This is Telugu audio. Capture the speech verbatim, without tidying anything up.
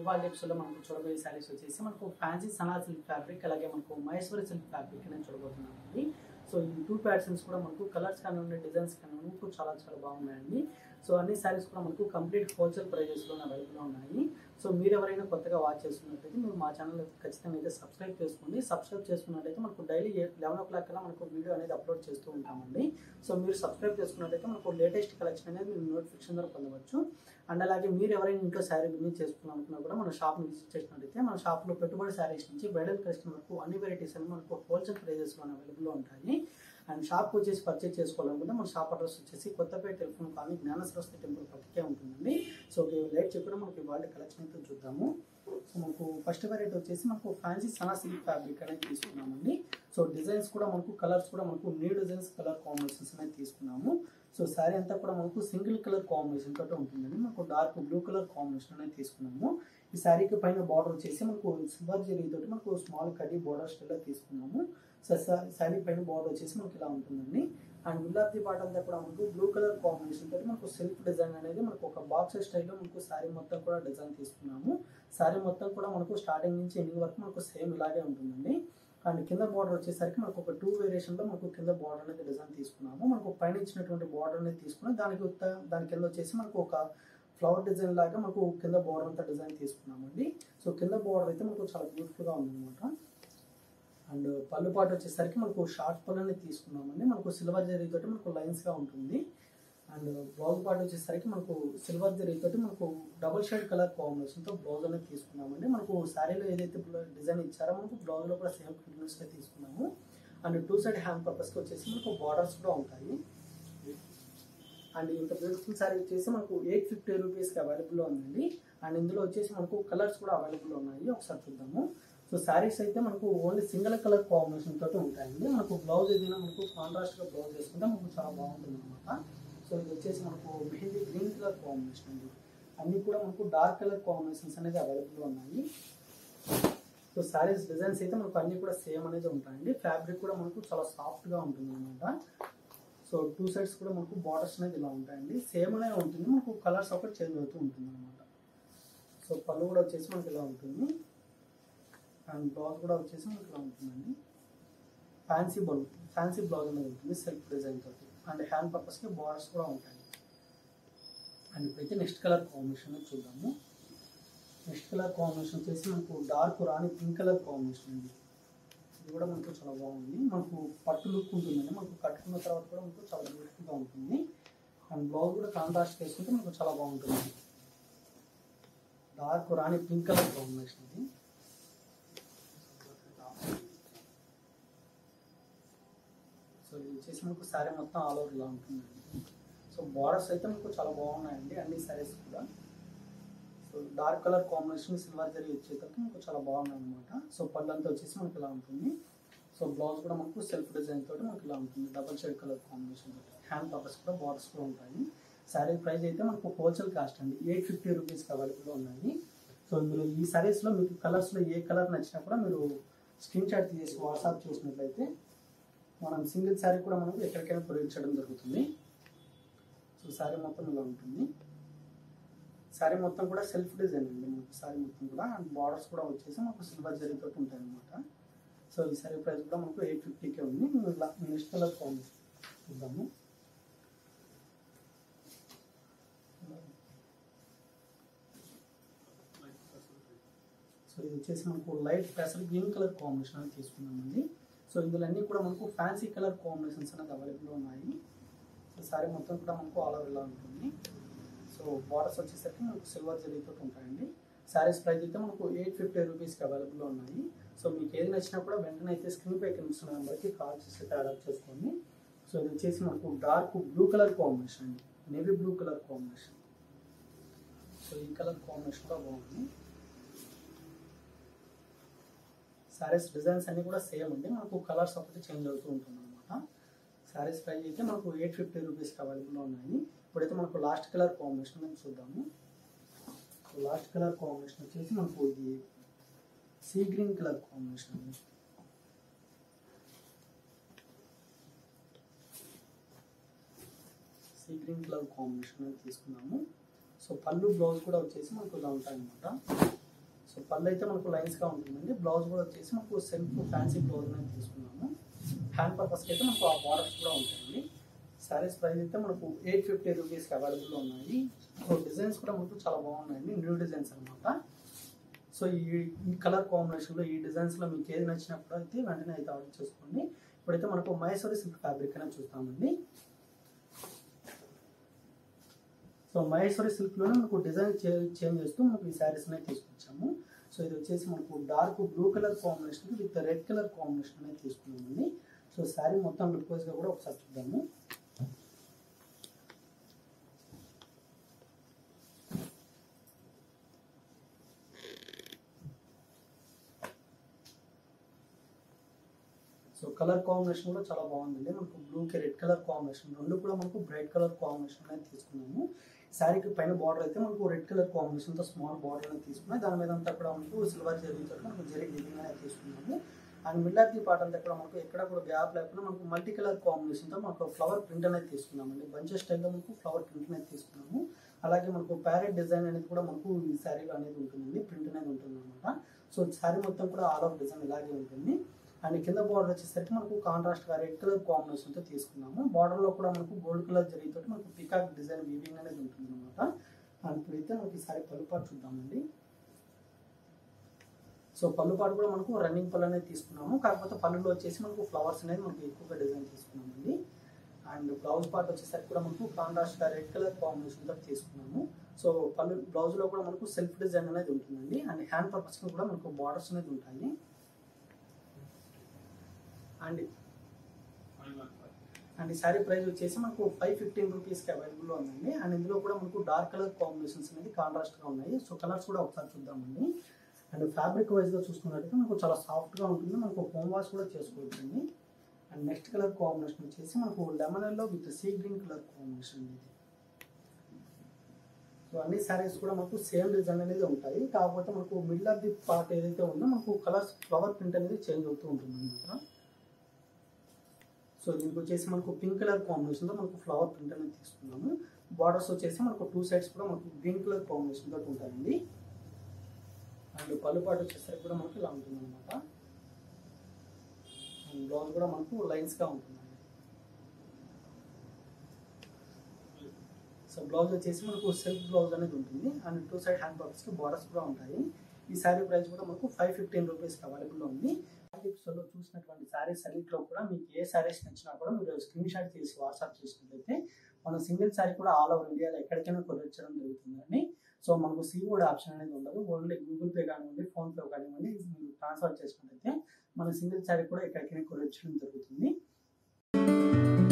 ఇవాళ ఎపిసోడ్లో మనకు చూడబోయే శారీస్ వచ్చేసి మనకు ఫ్యాన్సీ సనా సిల్క్ ఫ్యాబ్రిక్ అలాగే మనకు మహేశ్వరి సిల్క్ ఫ్యాబ్రిక్ అనేది చూడబోతున్నామండి. సో ఈ టూ ప్యాటర్న్స్ కూడా మనకు కలర్స్ కానివ్వండి, డిజైన్స్ కానివ్వండి మనకు చాలా చాలా బాగున్నాయండి. సో అన్ని శారీస్ కూడా మనకు కంప్లీట్ హోల్సేల్ ప్రైజెస్లో అవైలబుల్లో ఉన్నాయి. సో మీరు ఎవరైనా కొత్తగా వాచ్ చేస్తున్నట్లయితే మీరు మా ఛానల్ ఖచ్చితంగా అయితే సబ్స్క్రైబ్ చేసుకోండి. సబ్స్క్రైబ్ చేసుకున్నట్లయితే మనకు డైలీ లెవెన్ ఓ క్లాక్ కల్లా మనకు వీడియో అనేది అప్లోడ్ చేస్తూ ఉంటామండి. సో మీరు సబ్స్క్రైబ్ చేసుకున్నట్లయితే మనకు లేటెస్ట్ కలెక్షన్ అనేది మీరు నోటిఫికేషన్ ద్వారా పొందవచ్చు. అండ్ అలాగే మీరు ఎవరైనా ఇంట్లో శారీ బిజినెస్ చేసుకున్నారనుకున్నా కూడా మన షాప్ని విజిట్ చేసినట్లయితే మన షాప్లో పెట్టుబడి శారీస్ నుంచి బ్రైడల్ కలెక్షన్ వరకు అన్ని వెరైటీస్ అనేవి మనకు హోల్సేల్ ప్రైజెస్లో అవైలబుల్లో ఉంటాయి. అండ్ షాప్ వచ్చేసి పర్చేజ్ చేసుకోవాలనుకుంటే మన షాప్ అడ్రస్ వచ్చేసి కొత్తపేట టెలిఫోన్ కాలనీ జ్ఞాన సరస్వతి టెంపుల్ పక్కకే ఉంటుందండి. సో లేట్ చెప్పడం మనకి వాళ్ళ కలెక్షన్ అయితే చూద్దాము. సో మనకు ఫస్ట్ వెరైటీ వచ్చేసి మనకు ఫ్యాన్సీ సనా సిల్క్ ఫ్యాబ్రిక్ అనేది తీసుకున్నామండి. సో డిజైన్స్ కూడా మనకు కలర్స్ కూడా మనకు న్యూ డిజైన్స్ కలర్ కాంబినేషన్స్ అనేది తీసుకున్నాము. సో శారీ అంతా కూడా మనకు సింగిల్ కలర్ కాంబినేషన్ తోటి ఉంటుందండి. మనకు డార్క్ బ్లూ కలర్ కాంబినేషన్ అనేది తీసుకున్నాము. ఈ శారీకి పైన బార్డర్ వచ్చేసి మనకు సిల్వర్ జరీ తోటి మనకు స్మాల్ కడ్డీ బార్డర్ స్టైల్లో తీసుకున్నాము. సో శారీ పైన బార్డర్ వచ్చేసి మనకి ఇలా ఉంటుందండి. అండ్ గులాబీ పార్ట్ అంతా కూడా మనకు బ్లూ కలర్ కాంబినేషన్ తోటి మనకు సెల్ఫ్ డిజైన్ అనేది మనకు ఒక బాక్స్ స్టైల్లో మనకు శారీ మొత్తం కూడా డిజైన్ తీసుకున్నాము. శారీ మొత్తం కూడా మనకు స్టార్టింగ్ నుంచి ఎండింగ్ వరకు మనకు సేమ్ ఇలాగే ఉంటుందండి. అండ్ కింద బార్డర్ వచ్చేసరికి మనకు ఒక టూ వేరియేషన్లో మనకు కింద బార్డర్ అనేది డిజైన్ తీసుకున్నాము. మనకు పైన ఇచ్చినటువంటి బార్డర్ అనేది తీసుకుని దానికి దాని కింద వచ్చేసి మనకు ఒక ఫ్లవర్ డిజైన్ లాగా మనకు కింద బార్డర్ అంతా డిజైన్ తీసుకున్నామండి. సో కింద బార్డర్ అయితే మనకు చాలా బ్యూటిఫుల్గా ఉందన్నమాట. అండ్ పళ్ళు పాటు వచ్చేసరికి మనకు షార్ట్ పళ్ళు అనేది తీసుకున్నామండి. మనకు సిల్వర్ జరీ తోటి మనకు లైన్స్గా ఉంటుంది. అండ్ బ్లౌజ్ పార్ట్ వచ్చేసరికి మనకు సిల్వర్ జరీ తోటి మనకు డబుల్ షేడ్ కలర్ కాంబినేషన్తో బ్లౌజ్ అనేది తీసుకున్నామండి. మనకు శారీలో ఏదైతే డిజైన్ ఇచ్చారో మనకు బ్లౌజ్లో కూడా సేమ్ కంటిన్యూస్గా తీసుకున్నాము. అండ్ టూ సైడ్ హ్యాండ్ పర్పస్కి వచ్చేసి మనకు బార్డర్స్ కూడా ఉంటాయి. అండ్ ఇంత బ్యూటిఫుల్ శారీ వచ్చేసి మనకు ఎయిట్ ఫిఫ్టీ రూపీస్కి అవైలబుల్లో ఉందండి. అండ్ ఇందులో వచ్చేసి మనకు కలర్స్ కూడా అవైలబుల్లో ఉన్నాయి. ఒకసారి చూద్దాము. సో శారీస్ అయితే మనకు ఓన్లీ సింగిల్ కలర్ కాంబినేషన్ తోటి ఉంటాయండి. మనకు బ్లౌజ్ ఏదైనా మనకు కాంట్రాస్ట్గా బ్లౌజ్ వేసుకుంటే మనకు చాలా బాగుంటుంది అనమాట. సో ఇది వచ్చేసి మనకు మెహందీ గ్రీన్ కలర్ కాంబినేషన్ అండి. అన్నీ కూడా మనకు డార్క్ కలర్ కాంబినేషన్స్ అనేది అవైలబుల్లో ఉన్నాయి. సో శారీస్ డిజైన్స్ అయితే మనకు అన్నీ కూడా సేమ్ అనేది ఉంటాయండి. ఫ్యాబ్రిక్ కూడా మనకు చాలా సాఫ్ట్గా ఉంటుంది అనమాట. సో టూ సైడ్స్ కూడా మనకు బార్డర్స్ అనేది ఇలా ఉంటాయండి. సేమ్ అనేది ఉంటుంది, మనకు కలర్స్ ఒకటి చేంజ్ అవుతూ ఉంటుంది అనమాట. సో పళ్ళు కూడా వచ్చేసి మనకి ఇలా ఉంటుంది. అండ్ బ్లౌజ్ కూడా వచ్చేసి మనకి ఇలా ఉంటుందండి. ఫ్యాన్సీ బ్లౌజ్ ఫ్యాన్సీ బ్లౌజ్ అనేది ఉంటుంది సెల్ఫ్ డిజైన్ తోటి. అండ్ హ్యాండ్ పర్పస్కి బార్డర్స్ కూడా ఉంటాయి. అండ్ ఇప్పుడైతే నెక్స్ట్ కలర్ కాంబినేషన్ చూద్దాము. నెక్స్ట్ కలర్ కాంబినేషన్ వచ్చేసి మనకు dark rani pink colour combination అండి. ఇది కూడా మనకు చాలా బాగుంది. మనకు పట్టు లుక్ ఉంటుందండి. మనకు కట్టుకున్న తర్వాత కూడా మనకు చాలా బ్యూటిఫుల్గా ఉంటుంది. అండ్ బ్లౌజ్ కూడా కాంట్రాస్ట్ వేసుకుంటే మనకు చాలా బాగుంటుంది. Dark rani pink colour combination ఇది. సో ఇది వచ్చేసి మనకు శారీ మొత్తం ఆల్ ఓవర్ ఇలా ఉంటుందండి. సో బార్డర్స్ అయితే మనకు చాలా బాగున్నాయండి అన్ని శారీస్ కూడా. So dark colour combination silver zari వచ్చేసరికి మనకు చాలా బాగున్నాయి అనమాట. సో పళ్ళు అంతా వచ్చేసి మనకు ఇలా ఉంటుంది. సో బ్లౌజ్ కూడా మనకు సెల్ఫ్ డిజైన్ తోటి మనకు ఇలా ఉంటుంది, డబల్ షేడ్ కలర్ కాంబినేషన్ తోటి. హ్యాండ్ పర్పస్ కూడా బార్డర్స్ కూడా ఉంటాయి. శారీ ప్రైస్ అయితే మనకు హోల్సేల్ కాస్ట్ అండి ఎయిట్ ఫిఫ్టీ రూపీస్కి అవైలబుల్లో ఉన్నాయి. సో ఇందులో ఈ శారీస్లో మీకు కలర్స్లో ఏ కలర్ నచ్చినా కూడా మీరు స్క్రీన్ షాట్ తీసి వాట్సాప్ చేసినట్లయితే మనం సింగిల్ శారీ కూడా మనకు ఎక్కడికైనా ప్రొడ్యూస్ చేయడం జరుగుతుంది. సో శారీ మొత్తం ఇలా ఉంటుంది. శారీ మొత్తం కూడా సెల్ఫ్ డిజైన్ అండి మనకు శారీ మొత్తం కూడా. అండ్ బార్డర్స్ కూడా వచ్చేసి మనకు సిల్వర్ జరీతో ఉంటాయి అనమాట. సో ఈ శారీ ప్రైస్ కూడా మనకు ఎయిట్ ఫిఫ్టీకే ఉంది. ఇలా నెక్స్ట్ కలర్ కాంబినేషన్ చూద్దాము. సో ఇది వచ్చేసి మనకు లైట్ పెసర్ గ్రీన్ కలర్ కాంబినేషన్ అనేది తీసుకున్నామండి. సో ఇందులో అన్నీ కూడా మనకు ఫ్యాన్సీ కలర్ కాంబినేషన్స్ అనేది అవైలబుల్లో ఉన్నాయి. సో శారీ మొత్తం కూడా మనకు ఆల్ ఓవర్ ఇలా ఉంటుంది. సో బార్డర్స్ వచ్చేసరికి మనకు సిల్వర్ జరీతో ఉంటాయండి. శారీస్ ప్రైస్ అయితే మనకు ఎయిట్ ఫిఫ్టీ రూపీస్కి అవైలబుల్లో ఉన్నాయి. సో మీకు ఏది నచ్చినా కూడా వెంటనే అయితే స్క్రీన్ పై కనిపిస్తున్న నెంబర్కి కాల్ చేసి ఆర్డర్ చేసుకోండి. సో ఇది వచ్చేసి మనకు డార్క్ బ్లూ కలర్ కాంబినేషన్ అండి, navy blue colour combination. So ఈ కలర్ కాంబినేషన్ కూడా బాగుంది. శారీస్ డిజైన్స్ అన్నీ కూడా సేమ్ అండి, మనకు కలర్స్ ఒకటి చేంజ్ అవుతూ ఉంటుంది అనమాట. శారీస్ ప్రైస్ అయితే మనకు ఎయిట్ ఫిఫ్టీ రూపీస్కి అవైలబుల్లో ఉన్నాయి. ఇప్పుడైతే మనకు లాస్ట్ కలర్ కాంబినేషన్ అని చూద్దాము. లాస్ట్ కలర్ కాంబినేషన్ వచ్చేసి మనకు ఇది సీ గ్రీన్ కలర్ కాంబినేషన్ అండి. సీ గ్రీన్ కలర్ కాంబినేషన్ తీసుకున్నాము. సో పళ్ళు బ్లౌజ్ కూడా వచ్చేసి మనకు ఇలా ఉంటాయి అన్నమాట. సో పళ్ళు అయితే మనకు లైన్స్గా ఉంటుందండి. బ్లౌజ్ కూడా వచ్చేసి మనకు సెల్ఫ్ ఫ్యాన్సీ బ్లౌజ్ అనేది తీసుకున్నాము. హ్యాండ్ పర్పస్కి అయితే మనకు ఆ బార్డర్స్ కూడా ఉంటాయండి. శారీస్ ప్రైస్ అయితే మనకు ఎయిట్ ఫిఫ్టీ రూపీస్కి అవైలబుల్లో ఉన్నాయి. సో డిజైన్స్ కూడా మనకు చాలా బాగున్నాయండి, న్యూ డిజైన్స్ అనమాట. సో ఈ ఈ కలర్ కాంబినేషన్లో ఈ డిజైన్స్లో మీకు ఏది నచ్చినప్పుడు అయితే వెంటనే అయితే ఆర్డర్ చేసుకోండి. ఇప్పుడైతే మనకు మహేశ్వరి సిల్క్ ఫ్యాబ్రిక్ అనేది చూస్తామండి. సో మహేశ్వరి సిల్క్లోనే మనకు డిజైన్ చేంజ్ చేస్తూ మనకు ఈ శారీస్ అనేది తీసుకొచ్చాము. సో ఇది వచ్చేసి మనకు dark blue colour combination with red colour combination అనేది తీసుకున్నామండి. సో శారీ మొత్తం లుక్ వైజ్గా కూడా ఒకసారి చూద్దాము. సో కలర్ కాంబినేషన్ కూడా చాలా బాగుందండి. మనకు బ్లూకి రెడ్ కలర్ కాంబినేషన్ రెండు కూడా మనకు బ్రైట్ కలర్ కాంబినేషన్ అనేది తీసుకున్నాము. శారీకి పైన బార్డర్ అయితే మనకు రెడ్ కలర్ కాంబినేషన్తో స్మాల్ బార్డర్ అనేది తీసుకున్నాం. దాని మీద అంతా కూడా మనకు సిల్వర్ జరిగితో మనకు జరీ డిజైన్ అనేది తీసుకున్నాము. అండ్ మిల్లార్కి పార్ట్ అంతా కూడా మనకు ఎక్కడ కూడా గ్యాప్ లేకుండా మనకు మల్టీ కలర్ కాంబినేషన్తో మనకు ఫ్లవర్ ప్రింట్ అనేది తీసుకున్నామండి. బంచెస్ స్టైల్లో మనకు ఫ్లవర్ ప్రింట్ అనేది తీసుకున్నాము. అలాగే మనకు ప్యారెట్ డిజైన్ అనేది కూడా మనకు ఈ శారీలో అనేది ఉంటుందండి, ప్రింట్ అనేది ఉంటుంది అనమాట. సో శారీ మొత్తం కూడా ఆల్ ఓవర్ డిజైన్ ఇలాగే ఉంటుంది. అండ్ కింద బార్డర్ వచ్చేసరికి మనకు కాంట్రాస్ట్గా రెడ్ కలర్ కాంబినేషన్తో తీసుకున్నాము. బార్డర్లో కూడా మనకు గోల్డ్ కలర్ జరిగితో మనకు పికాక్ డిజైన్ వీవింగ్ అనేది ఉంటుంది అనమాట. అండ్ ఇప్పుడైతే మనకి ఈ సారీ పళ్ళుపాటు చూద్దామండి. సో పళ్ళుపాటు కూడా మనకు రన్నింగ్ పళ్ళు అనేది తీసుకున్నాము. కాకపోతే పళ్ళులో వచ్చేసి మనకు ఫ్లవర్స్ అనేది మనకు ఎక్కువగా డిజైన్ తీసుకున్నామండి. అండ్ బ్లౌజ్ పార్ట్ వచ్చేసరికి కూడా మనకు కాంట్రాస్ట్గా రెడ్ కలర్ కాంబినేషన్తో తీసుకున్నాము. సో పళ్ళు బ్లౌజ్లో కూడా మనకు సెల్ఫ్ డిజైన్ అనేది ఉంటుందండి. అండ్ హ్యాండ్ పర్పస్కి కూడా మనకు బార్డర్స్ అనేది ఉంటాయి. అండ్ అండ్ ఈ శారీ ప్రైస్ వచ్చేసి మనకు ఫైవ్ ఫిఫ్టీన్ రూపీస్కి అవైలబుల్లో ఉందండి. అండ్ ఇందులో కూడా మనకు డార్క్ కలర్ కాంబినేషన్స్ అనేది కాంట్రాస్ట్గా ఉన్నాయి. సో కలర్స్ కూడా ఒకసారి చూద్దామండి. అండ్ ఫ్యాబ్రిక్ వైజ్గా చూసుకున్నట్టయితే మనకు చాలా సాఫ్ట్గా ఉంటుంది. మనకు హోమ్ వాష్ కూడా చేసుకోవచ్చండి. అండ్ నెక్స్ట్ కలర్ కాంబినేషన్ వచ్చేసి మనకు lemon yellow with sea green colour combination ఇది. సో అన్ని శారీస్ కూడా మనకు సేమ్ డిజైన్ అనేది ఉంటాయి. కాకపోతే మనకు మిడిల్ ఆఫ్ ది పార్ట్ ఏదైతే ఉందో మనకు కలర్స్ ఫ్లవర్ ప్రింట్ అనేది చేంజ్ అవుతూ ఉంటుంది అనమాట. సో దీనికి వచ్చేసి మనకు పింక్ కలర్ కాంబినేషన్తో మనకు ఫ్లవర్ ప్రింట్ అనేది తీసుకున్నాము. బార్డర్స్ వచ్చేసి మనకు టూ సైడ్స్ కూడా మనకు గ్రీన్ కలర్ కాంబినేషన్ తోటి ఉంటాయండి. అండ్ పళ్ళు పాటు వచ్చేసరికి కూడా మనకు ఇలా ఉంటుంది అనమాట. అండ్ బ్లౌజ్ కూడా మనకు లైన్స్గా ఉంటుందండి. సో బ్లౌజ్ వచ్చేసి మనకు సెల్ఫ్ బ్లౌజ్ అనేది ఉంటుంది. అండ్ టూ సైడ్ హ్యాండ్ పర్పస్కి బార్డర్స్ కూడా ఉంటాయి. ఈ శారీ ప్రైస్ కూడా మనకు ఫైవ్ ఫిఫ్టీన్ రూపీస్కి అవైలబుల్లో ఉంది. ఎపిసోడ్లో చూసినటువంటి శారీస్ అన్నింటిలో కూడా మీకు ఏ శారీస్ నచ్చినా కూడా మీరు స్క్రీన్ షాట్ చేసి వాట్సాప్ చేసినట్లయితే మనం సింగిల్ శారీ కూడా ఆల్ ఓవర్ ఇండియాలో ఎక్కడికైనా కొరియర్ చేయడం జరుగుతుందండి. సో మనకు సీఓడి ఆప్షన్ అనేది ఉండదు. ఓన్లీ గూగుల్ పే కానివ్వండి, ఫోన్పే కానివ్వండి మీరు ట్రాన్స్ఫర్ చేసినట్లయితే మన సింగిల్ శారీ కూడా ఎక్కడికైనా కొరియర్ చేయడం జరుగుతుంది.